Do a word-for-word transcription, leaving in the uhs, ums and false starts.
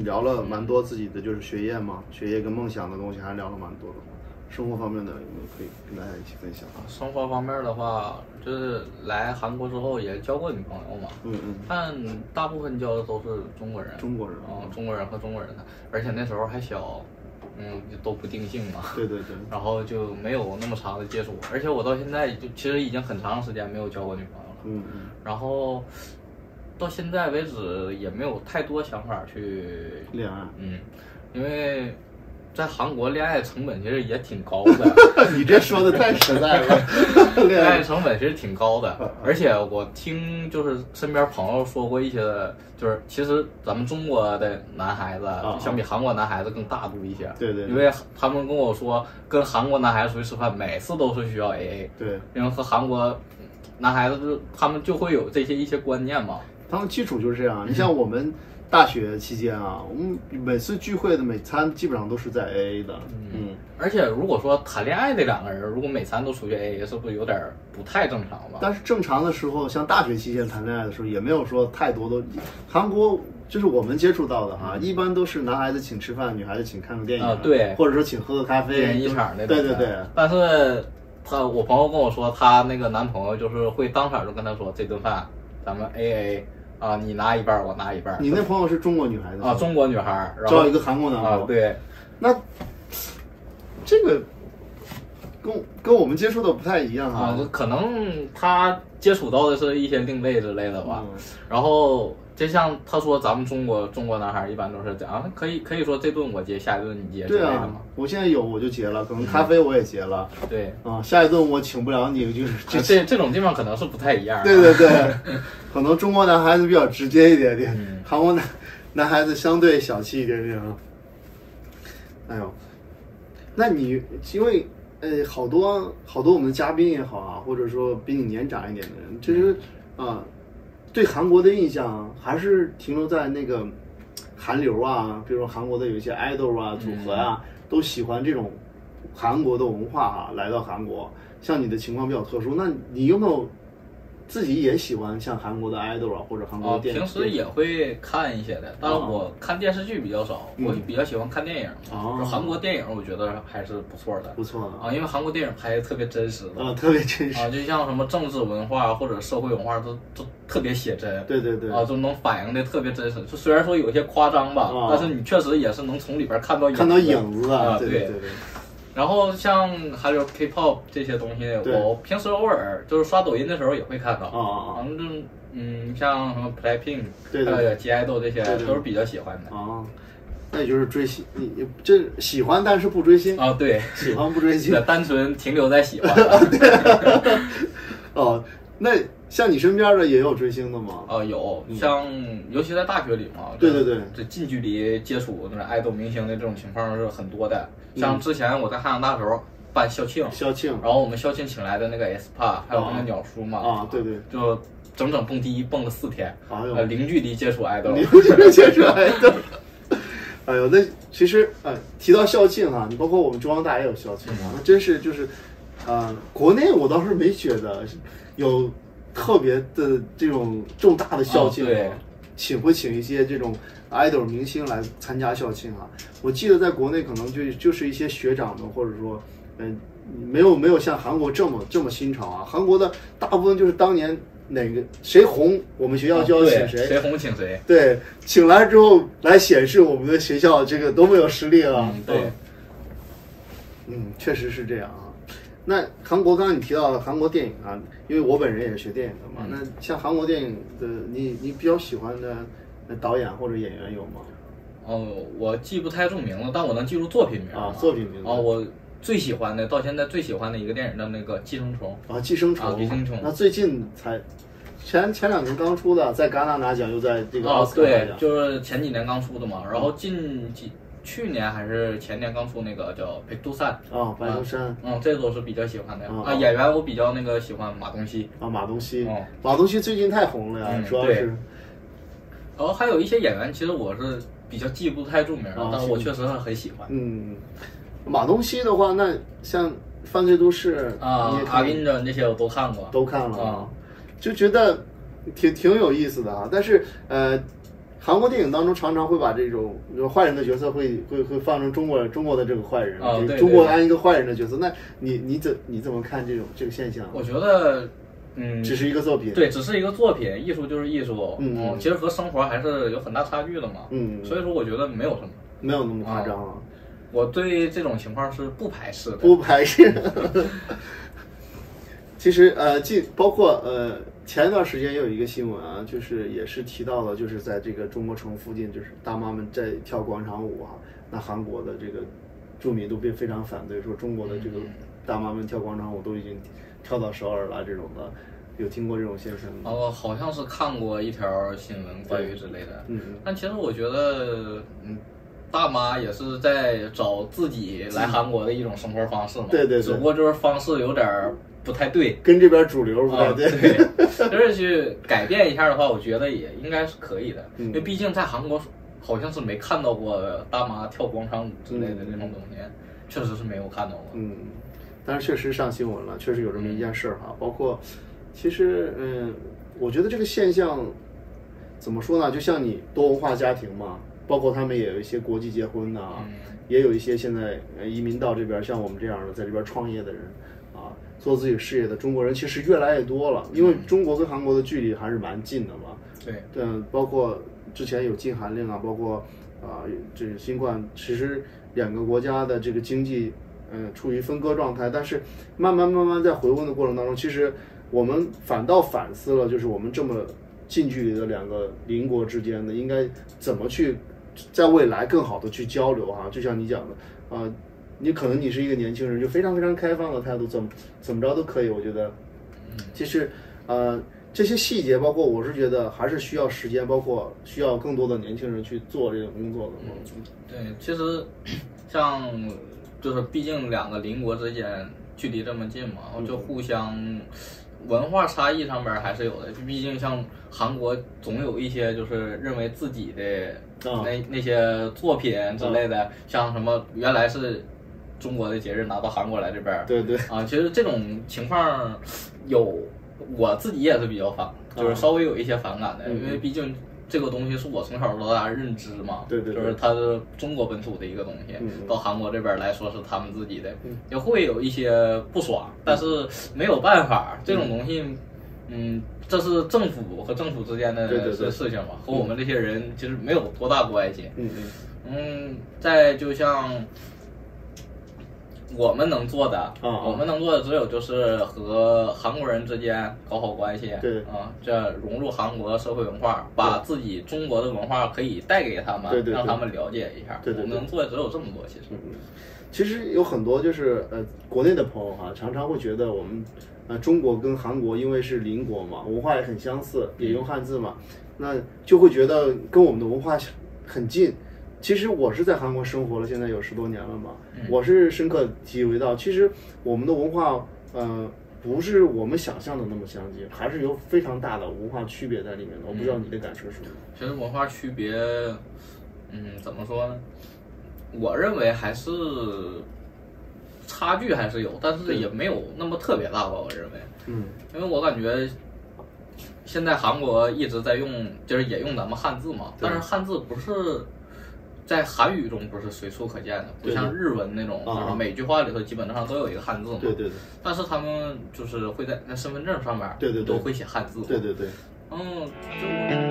聊了蛮多自己的就是学业嘛，学业跟梦想的东西还聊了蛮多的。生活方面的有没有可以跟大家一起分享啊？ 生活方面的话，就是来韩国之后也交过女朋友嘛， 嗯嗯， 但大部分交的都是中国人， 中国人啊、嗯，中国人和中国人的，而且那时候还小，嗯，都不定性嘛， 对对对， 然后就没有那么长的接触，而且我到现在就其实已经很长时间没有交过女朋友了， 嗯嗯， 然后到现在为止也没有太多想法去恋爱， 嗯，因为。在韩国恋爱成本其实也挺高的， 你这说的太实在了。 恋爱成本其实挺高的，而且我听就是身边朋友说过一些，就是其实咱们中国的男孩子相比韩国男孩子更大度一些。 对对。 因为他们跟我说，跟韩国男孩子出去吃饭，每次都是需要 A A。 对。 因为和韩国男孩子就他们就会有这些一些观念嘛。 他们基础就是这样，你像我们。大学期间啊，我们每次聚会的每餐基本上都是在 A A 的，嗯， 而且如果说谈恋爱的两个人，如果每餐都出去 A A， 是不是有点不太正常吧？ 但是正常的时候，像大学期间谈恋爱的时候，也没有说太多的。韩国就是我们接触到的啊，一般都是男孩子请吃饭，女孩子请看个电影， 啊，对， 或者说请喝个咖啡， 一人一场那种。 对对对。 但是他我朋友跟我说，她那个男朋友就是会当场就跟她说，这顿饭咱们 A A。啊，你拿一半，我拿一半。 你那朋友是中国女孩子啊，中国女孩， 找一个韩国男朋友。 啊，对， 那这个跟跟我们接触的不太一样啊。啊，可能他接触到的是一些另类之类的吧。嗯、然后就像他说，咱们中国中国男孩一般都是这样，可以可以说这顿我结，下一顿你结之类的嘛。 我现在有我就结了，可能咖啡我也结了。 嗯、对啊，下一顿我请不了你，就是这、啊、这这种地方可能是不太一样、啊。 对对对。可能中国男孩子比较直接一点点，嗯、韩国男男孩子相对小气一点点啊。哎呦，那你因为呃好多好多我们的嘉宾也好啊，或者说比你年长一点的人，其实啊、呃、对韩国的印象还是停留在那个韩流啊，比如说韩国的有一些 idol 啊组合啊，嗯、都喜欢这种韩国的文化啊，来到韩国。像你的情况比较特殊，那你有没有？自己也喜欢像韩国的 idol 啊，或者韩国的电影、 哦。平时也会看一些的，但是我看电视剧比较少，嗯、我比较喜欢看电影。哦。就韩国电影，我觉得还是不错的。 不错的啊，因为韩国电影拍的特别真实的。 啊，特别真实。 啊，就像什么政治文化或者社会文化都都特别写真。 对对对。 啊，就能反映的特别真实。就虽然说有些夸张吧，啊、但是你确实也是能从里边看到影子看到影子啊。 对对对。 然后像还有 K-pop 这些东西，我平时偶尔就是刷抖音的时候也会看到。 啊反正嗯，像什么 Blackpink， 对对， 还有 G idol 这些对对都是比较喜欢的。 啊，那也就是追星，你你这喜欢但是不追星啊？对， 喜欢不追星， 单纯停留在喜欢。 对。哦，那像你身边的也有追星的吗？ 啊，有，像尤其在大学里嘛。 对对对， 这近距离接触那爱豆明星的这种情况是很多的。像之前我在汉阳大的时候办校庆， 校庆， 然后我们校庆请来的那个 S P A， 还有那个鸟叔嘛。 啊，对对， 就整整蹦迪一蹦了四天，呃，零距离接触爱豆， 零距离接触爱豆。哎呦，那其实呃，提到校庆啊，你包括我们中央大也有校庆啊，那真是就是，呃，国内我倒是没觉得有特别的这种重大的校庆， 对， 请会请一些这种 idol 明星来参加校庆啊。我记得在国内可能就就是一些学长们，或者说，嗯、呃，没有没有像韩国这么这么新潮啊。韩国的大部分就是当年哪个谁红，我们学校就要请谁， 啊、谁红请谁。 对，请来之后来显示我们的学校这个多么有实力啊。 嗯、对， 嗯，确实是这样啊。那韩国刚刚你提到了韩国电影啊，因为我本人也是学电影的嘛。嗯、那像韩国电影的，你你比较喜欢的导演或者演员有吗？ 哦，我记不太住名了，但我能记住作品名啊，作品名。 哦，我最喜欢的，到现在最喜欢的一个电影的那个《寄生虫》 啊，《寄生虫》 啊，《寄生虫》。 那最近才前前两年刚出的，在戛纳拿奖，又在这个奥斯卡拿奖。对，就是前几年刚出的嘛。然后近几去年还是前年刚出那个叫《北都山》 啊，白鹿山。 嗯，这都是比较喜欢的啊。演员我比较那个喜欢马东锡啊，马东锡。哦，马东锡最近太红了呀，主要是。 然后还有一些演员，其实我是比较记不太住名，但是我确实很喜欢。 嗯，马东锡的话，那像《犯罪都市》 啊，《阿甘正》这些我都看过， 都看了啊，就觉得挺挺有意思的啊。但是呃， 韩国电影当中常常会把这种就是坏人的角色会会会放成中国中国的这个坏人， 哦、对中国安一个坏人的角色。那你你怎你怎么看这种这个现象？ 我觉得，嗯， 只是一个作品， 对，只是一个作品，艺术就是艺术， 嗯， 嗯其实和生活还是有很大差距的嘛， 嗯， 所以说我觉得没有什么， 没有那么夸张啊。 嗯、我对这种情况是不排斥的， 不排斥。其实呃，既包括呃。前一段时间也有一个新闻啊，就是也是提到了，就是在这个中国城附近，就是大妈们在跳广场舞啊。那韩国的这个住民都非非常反对，说中国的这个大妈们跳广场舞都已经跳到首尔了这种的，有听过这种现象吗？ 哦，好像是看过一条新闻关于之类的。 嗯， 但其实我觉得，嗯，大妈也是在找自己来韩国的一种生活方式嘛。 对对对。 只不过就是方式有点不太对， 跟这边主流不太对。 哦、对，就是去改变一下的话，我觉得也应该是可以的， 嗯、 因为毕竟在韩国好像是没看到过大妈跳广场舞之类的这种东西，嗯、确实是没有看到过。 嗯，但是确实上新闻了，确实有这么一件事儿哈。嗯、包括，其实嗯，我觉得这个现象怎么说呢？就像你多文化家庭嘛，包括他们也有一些国际结婚的啊，嗯、也有一些现在移民到这边，像我们这样的在这边创业的人。做自己事业的中国人其实越来越多了，因为中国跟韩国的距离还是蛮近的嘛。 对， 嗯，包括之前有禁韩令啊，包括啊、呃、这个新冠，其实两个国家的这个经济嗯、呃、处于分割状态，但是慢慢慢慢在回温的过程当中，其实我们反倒反思了，就是我们这么近距离的两个邻国之间的应该怎么去在未来更好的去交流哈、啊，就像你讲的啊。呃你可能你是一个年轻人，就非常非常开放的态度，怎么怎么着都可以。我觉得，其实，呃，这些细节，包括我是觉得还是需要时间，包括需要更多的年轻人去做这种工作的。 嗯、对，其实像就是毕竟两个邻国之间距离这么近嘛，就互相文化差异上面还是有的。毕竟像韩国总有一些就是认为自己的那、哦、那些作品之类的，哦、像什么原来是。中国的节日拿到韩国来这边， 对对啊，其实这种情况有，我自己也是比较反，就是稍微有一些反感的， 嗯、 因为毕竟这个东西是我从小到大认知嘛， 对对对， 就是它是中国本土的一个东西， 嗯、 到韩国这边来说是他们自己的， 嗯、 也会有一些不爽，但是没有办法，这种东西，嗯，这是政府和政府之间的事情嘛，和我们这些人其实没有多大关系， 嗯嗯， 嗯，再就像。我们能做的，啊、我们能做的只有就是和韩国人之间搞好关系， 对， 啊，这融入韩国社会文化，把自己中国的文化可以带给他们， 对对对， 让他们了解一下。 对对对， 我们能做的只有这么多，其实。 嗯，其实有很多就是呃，国内的朋友哈，常常会觉得我们呃中国跟韩国因为是邻国嘛，文化也很相似，也用汉字嘛，那就会觉得跟我们的文化很近。其实我是在韩国生活了，现在有十多年了嘛， 嗯、 我是深刻体会到，其实我们的文化，呃，不是我们想象的那么相近，还是有非常大的文化区别在里面的。我不知道你的感受是什么？ 其实文化区别，嗯，怎么说呢？我认为还是差距还是有，但是也没有那么特别大吧。我认为， 嗯， 因为我感觉。现在韩国一直在用，就是也用咱们汉字嘛，但是汉字不是在韩语中不是随处可见的，不像日文那种，就是每句话里头基本上都有一个汉字嘛。 对对对。 但是他们就是会在那身份证上面， 对对对， 都会写汉字。 对对对。 嗯，就。